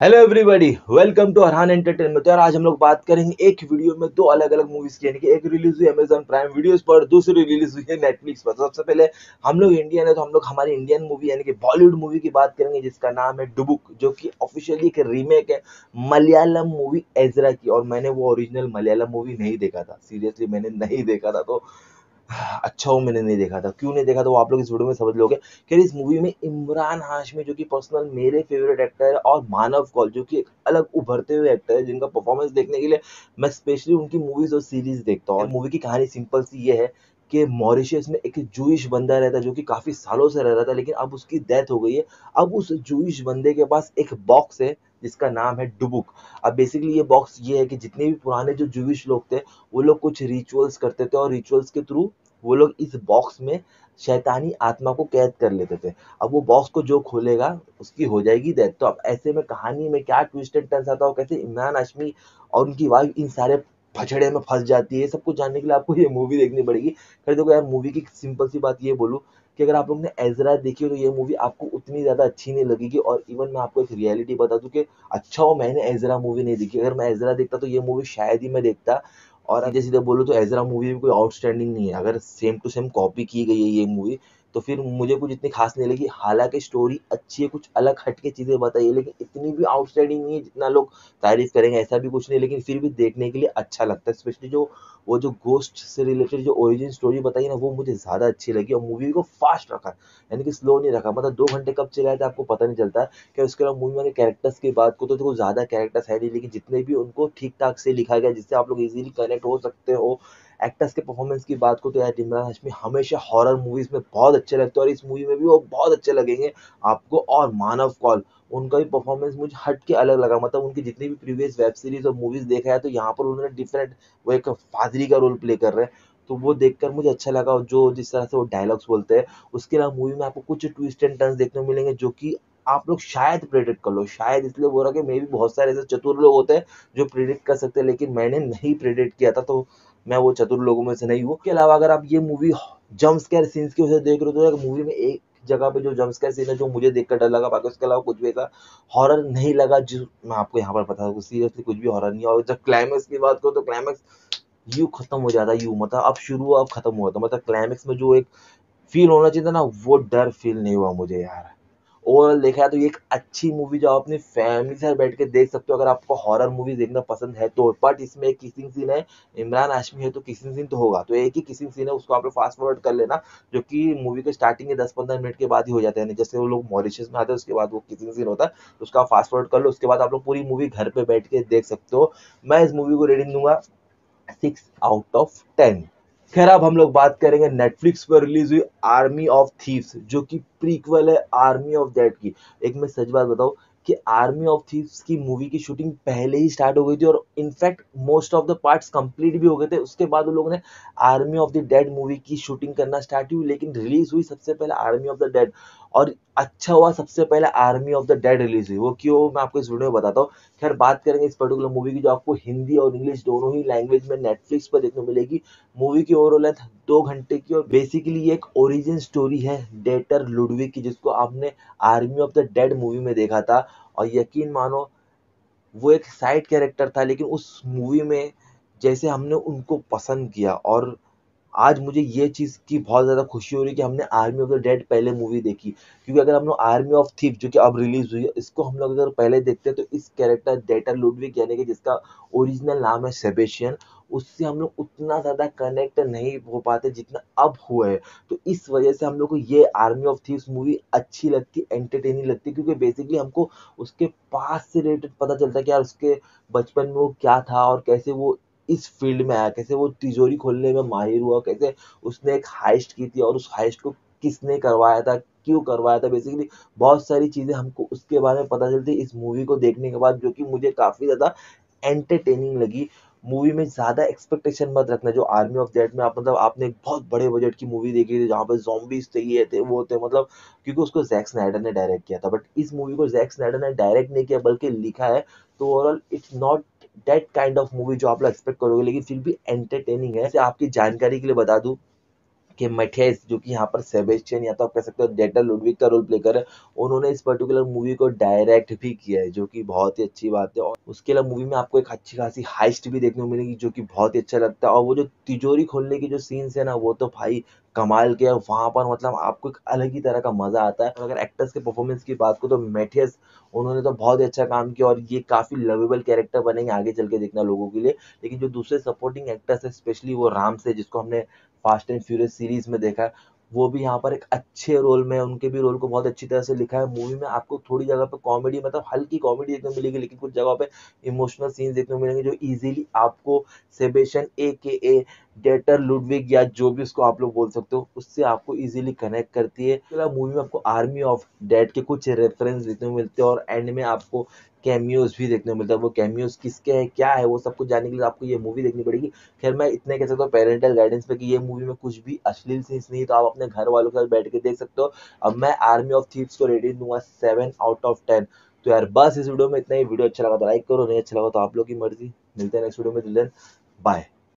Hello everybody, welcome to Arhan entertainment. यार आज हम लोग बात करेंगे एक वीडियो में दो अलग अलग मूवीज की, यानी कि एक रिलीज हुई अमेजॉन प्राइम वीडियोस पर, दूसरी रिलीज हुई है नेटफ्लिक्स पर। सबसे पहले हम लोग इंडियन है तो हम लोग हमारी इंडियन मूवी यानी कि बॉलीवुड मूवी की बात करेंगे जिसका नाम है डुबुक, जो कि ऑफिशियली एक रीमेक है मलयालम मूवी एजरा की। और मैंने वो ओरिजिनल मलयालम मूवी नहीं देखा था, सीरियसली मैंने नहीं देखा था। तो अच्छा वो मैंने नहीं देखा था, क्यों नहीं देखा था वो आप लोग इस वीडियो में समझ लोगे। कि इस मूवी में इमरान हाशमी जो कि पर्सनल मेरे फेवरेट एक्टर है, और मानव कौल जो कि एक अलग उभरते हुए एक्टर है जिनका परफॉर्मेंस देखने के लिए मैं स्पेशली उनकी मूवीज और सीरीज देखता हूँ। मूवी की कहानी सिंपल सी ये है कि मॉरिशस में एक जूइश बंदा रहता है जो कि काफी सालों से रह रहा था, लेकिन अब उसकी डेथ हो गई है। अब उस जूइश बंदे के पास एक बॉक्स है जिसका नाम है डुबुक। अब बेसिकली ये बॉक्स ये है कि जितने भी पुराने जो जूइश लोग थे वो लोग कुछ रिचुअल्स करते थे, और रिचुअल्स के थ्रू वो लोग इस बॉक्स में शैतानी आत्मा को कैद कर लेते थे। अब वो बॉक्स को जो खोलेगा उसकी हो जाएगी डेथ। तो अब ऐसे में कहानी में क्या ट्विस्ट एंड टर्न्स आता हो, कैसे इमरान हाशमी और उनकी वाइफ इन सारे फचड़े में फंस जाती है, सब कुछ जानने के लिए आपको ये मूवी देखनी पड़ेगी। फिर देखो यार, मूवी की सिंपल सी बात ये बोलूं कि अगर आप लोग ने एजरा देखी हो तो ये मूवी आपको उतनी ज्यादा अच्छी नहीं लगेगी। और इवन मैं आपको एक रियलिटी बता दूं कि अच्छा हो मैंने एजरा मूवी नहीं देखी, अगर मैं एजरा देखता तो ये मूवी शायद ही मैं देखता। और सीधे सीधे बोलूँ तो एजरा मूवी भी कोई आउटस्टैंडिंग नहीं है, अगर सेम टू सेम कॉपी की गई है ये मूवी तो फिर मुझे कुछ इतनी खास नहीं लगी। हालांकि स्टोरी अच्छी है, कुछ अलग हटके चीजें बताई है, लेकिन इतनी भी आउटस्टैंडिंग नहीं है जितना लोग तारीफ करेंगे, ऐसा भी कुछ नहीं। लेकिन फिर भी देखने के लिए अच्छा लगता है, स्पेशली जो वो जो गोस्ट से रिलेटेड जो ओरिजिन स्टोरी बताई ना वो मुझे ज्यादा अच्छी लगी। और मूवी को फास्ट रखा, यानी कि स्लो नहीं रखा। मतलब 2 घंटे कब चलाया था आपको पता नहीं चलता। क्या उसके अलावा मूवी में कैरेक्टर्स की बात को तो देखो ज्यादा कैरेक्टर्स है नहीं, लेकिन जितने भी उनको ठीक ठाक से लिखा गया जिससे आप लोग इजीली कनेक्ट हो सकते हो। एक्टर्स के परफॉर्मेंस की बात को तो यार इमरान हाशमी हमेशा हॉरर मूवीज में बहुत अच्छे लगते हैं, और इस मूवी में भी वो बहुत अच्छे लगेंगे आपको। और मानव कौल, उनका भी परफॉर्मेंस मुझे हट के अलग लगा। मतलब उनकी जितनी भी प्रीवियस वेब सीरीज और मूवीज देखा है तो यहाँ पर उन्होंने डिफरेंट, वो एक फादरी का रोल प्ले कर रहे हैं, तो वो देखकर मुझे अच्छा लगा। और जो जिस तरह से वो डायलॉग्स बोलते हैं, उसके अलावा मूवी में आपको कुछ ट्विस्ट एंड टर्न्स देखने को मिलेंगे जो कि आप लोग शायद प्रेडिक्ट कर लो। शायद इसलिए बोल रहा कि मे भी बहुत सारे ऐसे चतुर लोग होते हैं जो प्रेडिक्ट कर सकते हैं, लेकिन मैंने नहीं प्रेडिक्ट किया था, तो मैं वो चतुर लोगों में से नहीं हूँ। इसके अलावा अगर आप ये मूवी जंप स्केयर सीन्स की वजह से देख रहे हो तो मूवी में एक जगह पे जो जंप स्केयर सीन है जो मुझे देखकर डर लगा, बाकी उसके अलावा कुछ भी ऐसा हॉरर नहीं लगा। जो मैं आपको यहाँ पर बता दूँ सीरियसली कुछ भी हॉरर नहीं है। और जब क्लाइमेक्स की बात करूँ तो क्लाइमेक्स यूं खत्म हो जाता है, यूं मतलब अब शुरू अब खत्म हुआ था। मतलब क्लाइमेक्स में जो एक फील होना चाहिए था ना वो डर फील नहीं हुआ मुझे यार। ओवरऑल देखा है तो ये एक अच्छी मूवी जो आप अपनी फैमिली से बैठ के देख सकते हो अगर आपको हॉरर मूवी देखना पसंद है तो। बट इसमें एक किसिंग सीन है, इमरान हाशमी है तो किसिंग सीन तो होगा, तो एक ही किसिंग सीन है, उसको आप लोग फास्ट फॉरवर्ड कर लेना, जो कि मूवी के स्टार्टिंग के 10-15 मिनट के बाद ही हो जाते हैं। जैसे वो लोग मॉरिशस में आते हैं उसके बाद वो किसिंग सीन होता है, तो उसका फास्ट फॉरवर्ड कर लो, उसके बाद आप लोग पूरी मूवी घर पे बैठ के देख सकते हो। मैं इस मूवी को रेटिंग दूंगा 6 आउट ऑफ 10। खैर अब हम लोग बात करेंगे नेटफ्लिक्स पर रिलीज हुई आर्मी ऑफ थीव्स, जो कि प्रीक्वल है आर्मी ऑफ डेड की। एक मैं सच बात बताऊं कि आर्मी ऑफ थीव्स की मूवी की शूटिंग पहले ही स्टार्ट हो गई थी, और in fact most of the parts complete भी हो गए थे। उसके बाद उन लोगों ने army of the dead movie की शूटिंग करना स्टार्ट हुई, लेकिन रिलीज हुई सबसे पहले आर्मी ऑफ द डेड। और अच्छा हुआ सबसे पहले army of the dead release हुई, वो क्यों मैं आपको इस वीडियो में बताता हूँ। खैर बात करेंगे इस पर्टिकुलर मूवी की, जो आपको हिंदी और इंग्लिश दोनों ही लैंग्वेज में नेटफ्लिक्स पर देखने को मिलेगी। मूवी की ओवरऑल लेंथ 2 घंटे की, और बेसिकली एक ओरिजिन स्टोरी है डेटर लुडविग की, जिसको आपने army of the dead movie में देखा था। और यकीन मानो वो एक साइड कैरेक्टर था, लेकिन उस मूवी में जैसे हमने उनको पसंद किया, और आज मुझे ये चीज़ की बहुत ज़्यादा खुशी हो रही है कि हमने आर्मी ऑफ द डेड पहले मूवी देखी। क्योंकि अगर हम लोग आर्मी ऑफ थीव जो कि अब रिलीज हुई है इसको हम लोग अगर पहले देखते हैं तो इस कैरेक्टर डेटर लुडविग यानी कि जिसका ओरिजिनल नाम है सेबेस्टियन, उससे हम लोग उतना ज़्यादा कनेक्ट नहीं हो पाते जितना अब हुआ है। तो इस वजह से हम लोग को ये आर्मी ऑफ थीव्स मूवी अच्छी लगती, एंटरटेनिंग लगती, क्योंकि बेसिकली हमको उसके पास से रिलेटेड पता चलता है कि यार उसके बचपन में वो क्या था, और कैसे वो इस फील्ड में आया, कैसे वो तिजोरी खोलने में माहिर हुआ, कैसे उसने एक हाइस्ट की थी, और उस हाइस्ट को किसने करवाया था, क्यों करवाया था। बेसिकली बहुत सारी चीजें हमको उसके बारे में पता चलती इस मूवी को देखने के बाद, जो कि मुझे काफी ज्यादा एंटरटेनिंग लगी। मूवी में ज्यादा एक्सपेक्टेशन मत रखना। जो आर्मी ऑफ डेड में आप मतलब आपने एक बहुत बड़े बजट की मूवी देखी थी जहाँ पे zombies थे, ये थे वो थे, मतलब क्योंकि उसको जैक स्नाइडर ने डायरेक्ट किया था। बट इस मूवी को जैक स्नाइडर ने डायरेक्ट नहीं किया बल्कि लिखा है। तो overall it's not that kind of movie जो आप लोग एक्सपेक्ट करोगे, लेकिन फिर भी एंटरटेनिंग है। जैसे आपकी जानकारी के लिए बता दूं कि मैथियस जो कि यहाँ पर सेबेस्टियन या तो आप कह सकते हो डेटर लुडविग का रोल प्ले कर रहे हैं, उन्होंने इस पर्टिकुलर मूवी को डायरेक्ट भी किया है, जो कि बहुत ही अच्छी बात है। और उसके अलावा मूवी में आपको एक अच्छी खासी हाइस्ट भी देखने को मिलेगी, जो कि बहुत ही अच्छा लगता है। और वो जो तिजोरी खोलने की जो सीन्स है ना, वो तो भाई कमाल के। वहां पर मतलब आपको एक अलग ही तरह का मजा आता है। और अगर एक्टर्स के परफॉर्मेंस की बात करो तो मैथियस, उन्होंने तो बहुत ही अच्छा काम किया और ये काफी लवेबल कैरेक्टर बनेंगे आगे चल के देखना लोगों के लिए। लेकिन जो दूसरे सपोर्टिंग एक्टर्स है, स्पेशली वो राम से, जिसको हमने फास्ट एंड फ्यूरियस सीरीज में देखा है, वो भी यहाँ पर एक अच्छे रोल में, उनके भी रोल को बहुत अच्छी तरह से लिखा है। मूवी में आपको थोड़ी जगह पे कॉमेडी, मतलब हल्की कॉमेडी देखने को मिलेगी, लेकिन कुछ जगह पे इमोशनल सीन्स देखने को मिलेंगे जो इजीली आपको सेबेस्टियन ए डेटर लुडविग या जो भी उसको आप लोग बोल सकते हो, उससे आपको इजीली कनेक्ट करती है। इसके अलावा मूवी में आपको आर्मी ऑफ डेड के कुछ रेफरेंस देखने को मिलते हैं और एंड में आपको कैमियोज भी देखने को मिलता है। वो कैमियोज किसके हैं, क्या है, वो सब कुछ जानने के लिए आपको ये मूवी देखनी पड़ेगी। खैर मैं इतने कह सकता हूँ पेरेंटल गाइडेंस पे कि ये मूवी में कुछ भी अश्लील सीन्स नहीं है, तो आप अपने घर वालों के साथ बैठ के देख सकते हो। अब मैं आर्मी ऑफ थीव्स को रेटिंग दूंगा 7/10। तो यार बस इस वीडियो में इतना ही। वीडियो अच्छा लगा तो लाइक करो, नहीं अच्छा लगा तो आप लोग की मर्जी। मिलते हैं नेक्स्ट वीडियो में। बाय।